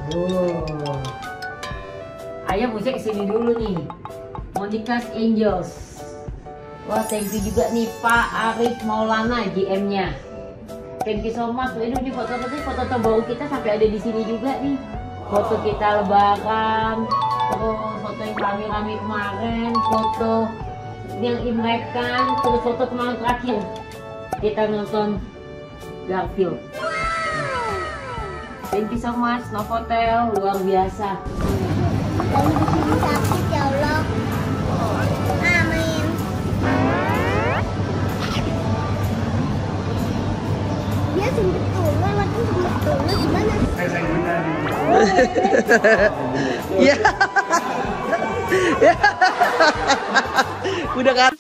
Oh. Ayah musik sini dulu nih. Monica's Angels. Wah, thank you juga nih Pak Arif Maulana GM-nya. Thank you so much. Ini foto terbaru kita sampai ada di sini juga nih. Foto kita lebaran, terus foto yang rame-rame kemarin, foto yang Imrekan, terus foto kemarin terakhir kita nonton Garfield. Thank you so much, Novotel, luar biasa. Dan di sini sakit ya Allah. Amin. Dia sempet keluar, waktu sempet keluar gimana? Ya. Udah kan.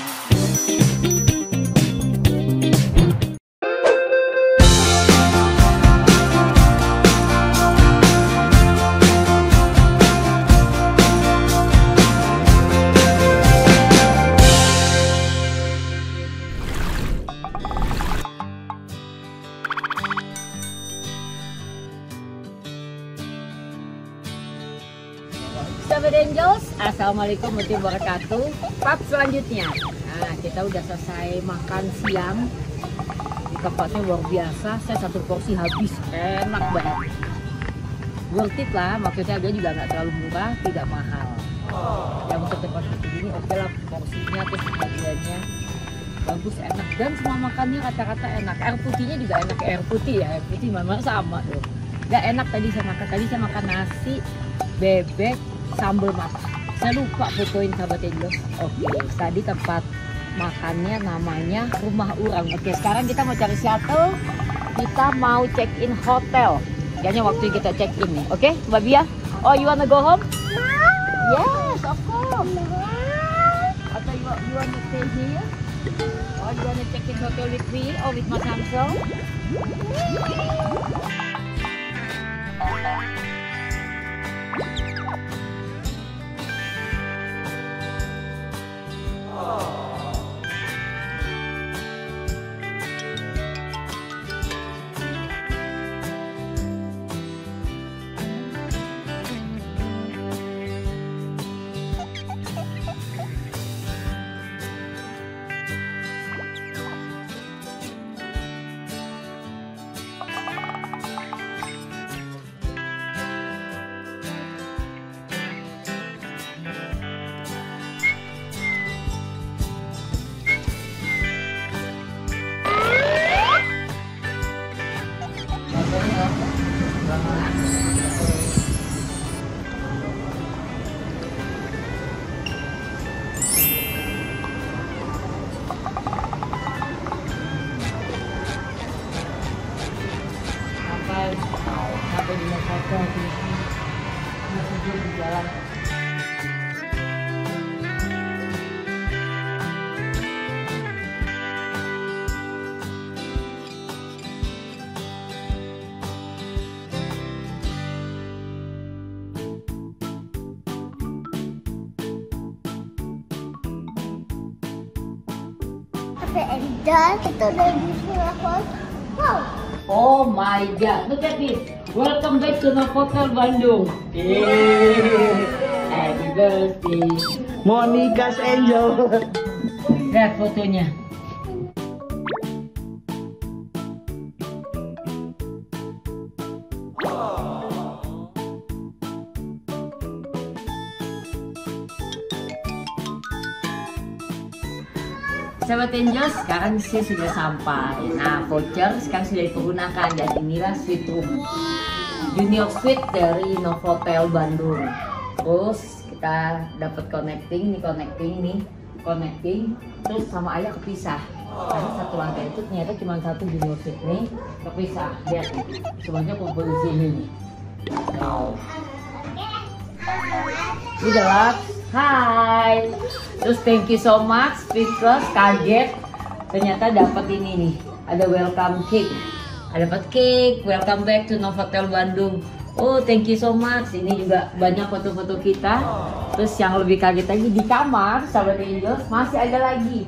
Sahabat Angels, assalamualaikum warahmatullahi wabarakatuh. Part selanjutnya, nah kita udah selesai makan siang di tempatnya luar biasa. Saya satu porsi habis, enak banget, worth it lah. Maksudnya dia juga nggak terlalu murah, tidak mahal. Yang untuk tempat seperti ini oke lah, porsinya terus harganya bagus, enak, dan semua makannya rata-rata enak. Air putihnya juga enak, air putih ya, air putih memang sama tuh. Gak enak tadi saya makan nasi bebek sambal matah. Saya lupa fotoin sahabat Angels. Oke, tadi tempat makannya namanya Rumah Urang. Oke, sekarang kita mau cari shuttle. Kita mau check in hotel. Kayaknya waktu kita check in nih. Oke, Mbak Bia. Oh, you wanna go home? Yes, of course. Atau you wanna stay here? Or you wanna check in hotel with me or with Mas Hamsel? Sampai di hotel di jalan. Sampai Angel, kita udah di Singapura. Wow. Oh my God, look at this. Welcome back to Novotel Bandung. Happy birthday, Monica's Angel. lihat fotonya. Sahabat Angels, sekarang saya sudah sampai. Nah, voucher sekarang sudah dipergunakan dan inilah suite room Junior Suite dari Novotel Bandung. Terus kita dapat connecting terus sama ayah kepisah. Karena satu lantai itu ternyata cuma satu Junior Suite nih kepisah. Lihat nih, semuanya kumpul di sini nih. Wow. Udah lah. Hai. Terus thank you so much because kaget ternyata dapat ini nih. Ada welcome cake. Ada dapat cake, welcome back to Novotel Bandung. Oh, thank you so much. Ini juga banyak foto-foto kita. Terus yang lebih kaget lagi di kamar, sahabat Angels, masih ada lagi.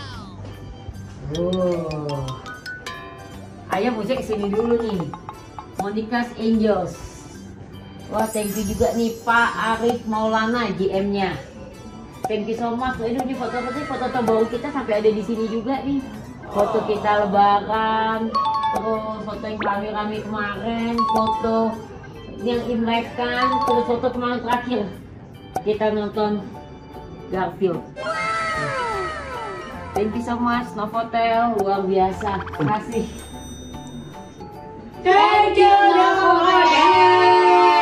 Oh. Ayah musik sini dulu nih. Monica's Angels. Wah, thank you juga nih Pak Arif Maulana GM-nya. Thank you so much. Ini foto-foto baru kita sampai ada di sini juga nih. Foto kita lebaran, terus foto yang rame-rame kemarin, foto yang imlekan, terus foto kemarin terakhir kita nonton Garfield. Thank you so much Novotel, luar biasa. Terima kasih. Thank you Novotel.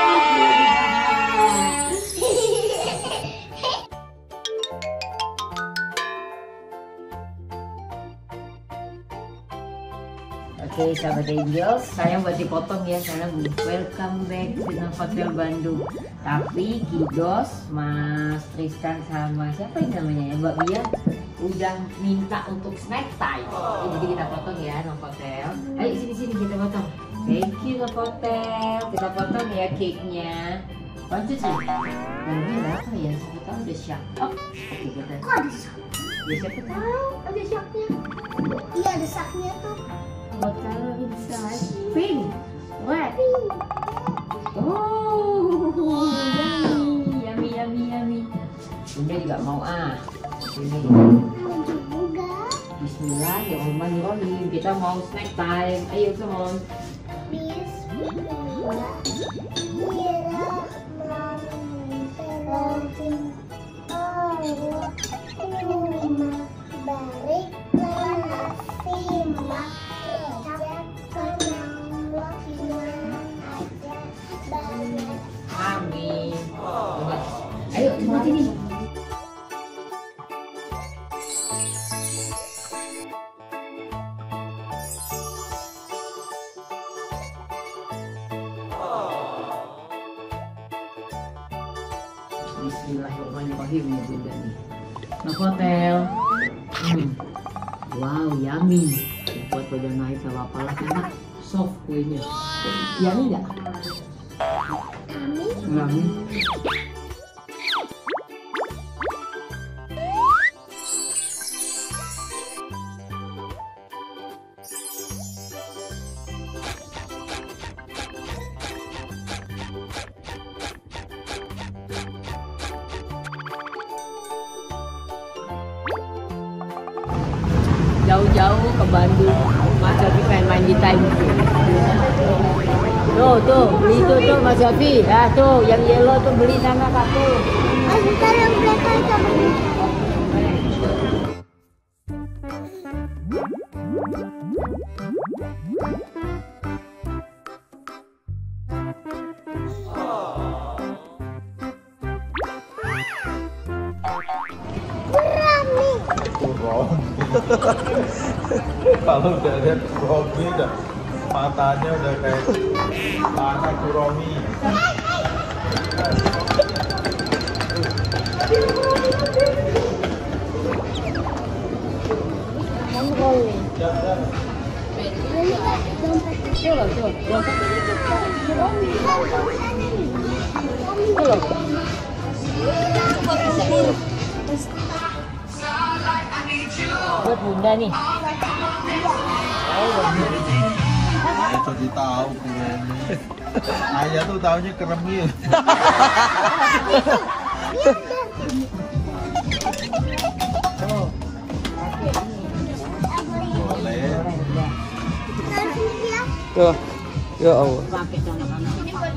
Oke, sahabat Angels, saya buat dipotong ya, karena welcome back di Novotel Bandung. Tapi Kidos, Mas Tristan sama siapa ini namanya ya, Mbak Bia udah minta untuk snack time. Jadi kita potong ya Novotel. Ayo sini kita potong. Thank you Novotel. Kita potong ya cake-nya. Lanjut sih. Dalamnya ada apa ya? Siapa tahu ada syak. Oh, oke kita. Kok ada sak? Ya siapa tahu ada syaknya. Iya ada saknya tuh. What color inside? Pink. Red. Oh, yummy. Bunda juga mau Ini. Bismillahirrahmanirrahim. Kita mau snack time. Ayo come on. Amin. Ayo semua sini. Bismillahirrahmanirrahim ya Bunda nih. Novotel. Wow, yummy. Buat badan naik sama apalah enak. Soft kuenya. Yummy nggak? Yummy. Jauh-jauh ke Bandung, Mas Yofi pengen main di Time. Tuh, beli itu tuh Mas Yofi. Ya tuh, yang yellow tuh beli sana Kak tuh. Bentar yang black sama ini. Kalau udah lihat Romi udah matanya udah kayak anak Romi. Buat Bunda nih. Saya jadi tahu Romi. Ayah tuh taunya keremil. Boleh. Ya Allah. Pakai anak-anak.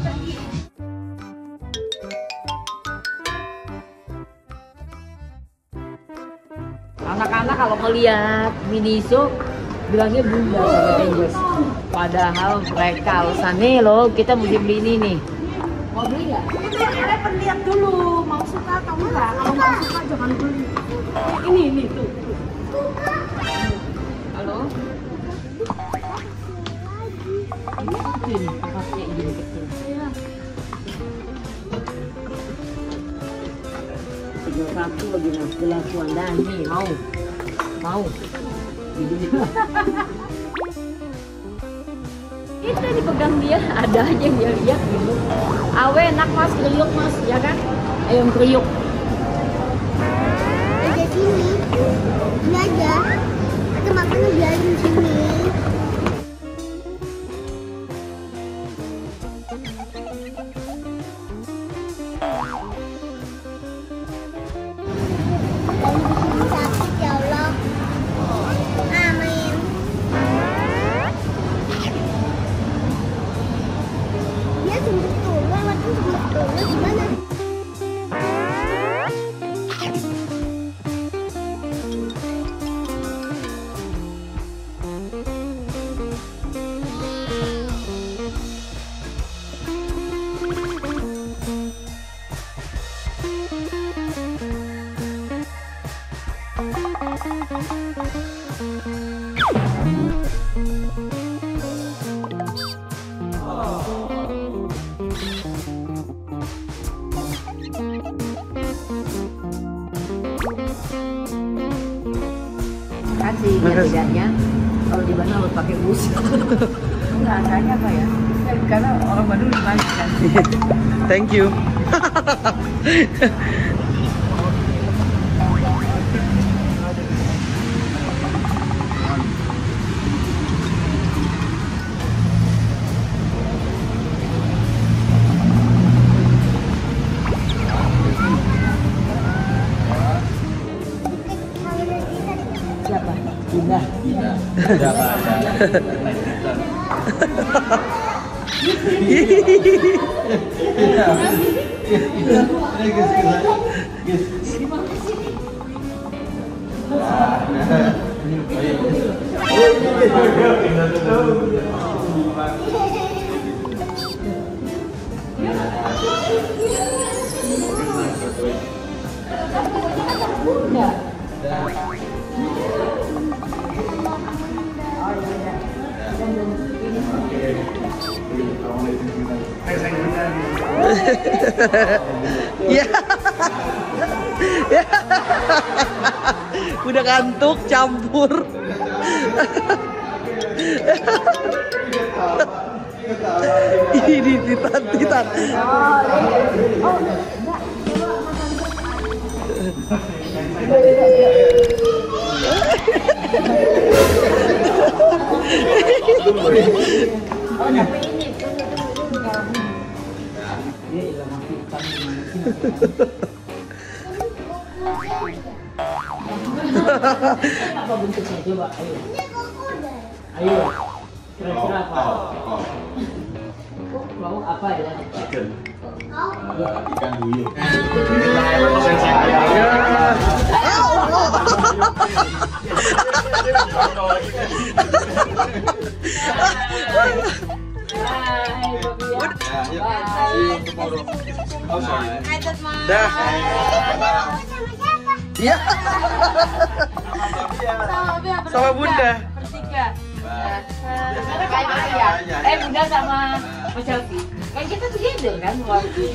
Anak-anak kalau ngelihat Miniso bilangnya Bunda sama Angels. Padahal mereka alasannya loh kita mesti beli ini nih. Mau beli nggak? Kalian lihat dulu mau suka atau enggak. Kalau nggak suka jangan beli. Ini tuh. Halo? Ini tempatnya ini kecil. Tiga satu lagi mas gelas Wanda nih mau. Itu dipegang dia, ada aja yang dia lihat gitu. Awe enak mas, kriuk mas, ya kan? Ayam kriuk. Ada sini. Ini aja. Kita makan biarin sini. Lu gimana? Kasih ya tidaknya kalau di mana harus pakai bus. Enggak, kayaknya apa ya? Karena orang Bandung lagi kan. Thank you. Siapa? Dinda. Siapa ada? Ya. Udah ngantuk campur. Ini titan. Oh, tapi ini dia hilang mati apa bentuknya coba ayo. Ayo. Kira-kira apa? Mau apa ya? Ikan. Ya. Ikan duyung. Hai, Bobi ya. Dah. Iya. Sama Bunda. Bertiga. Bunda sama Mas Selfie. Kan kita together kan waktu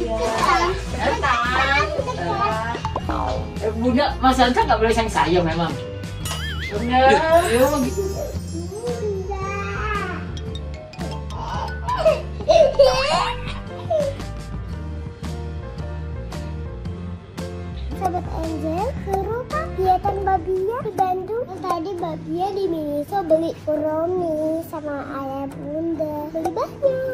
Bunda, Mas Anta nggak boleh sayang memang. Bener, emang gitu. Sahabat Angel, seru kan kegiatan Babia di Bandung? Tadi Babia di Miniso beli Kuromi sama ayah bunda. Beli banyak.